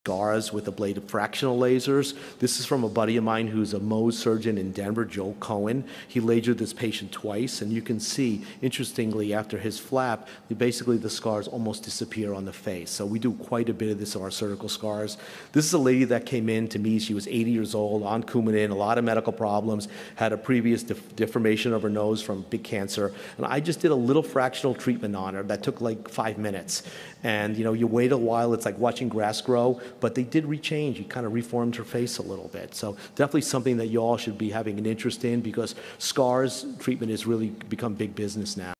scars with ablative fractional lasers. This is from a buddy of mine who's a Mohs surgeon in Denver, Joe Cohen. He lasered this patient twice, and you can see, interestingly, after his flap, basically the scars almost disappear on the face. So we do quite a bit of this on our surgical scars. This is a lady that came in to me. She was 80 years old, on Coumadin, a lot of medical problems, had a previous deformation of her nose from big cancer, and I just did a little fractional treatment on her that took like 5 minutes. And you wait a while, it's like watching grass grow, but they did rechange. You kind of reformed her face a little bit. So definitely something that you all should be having an interest in, because scars treatment has really become big business now.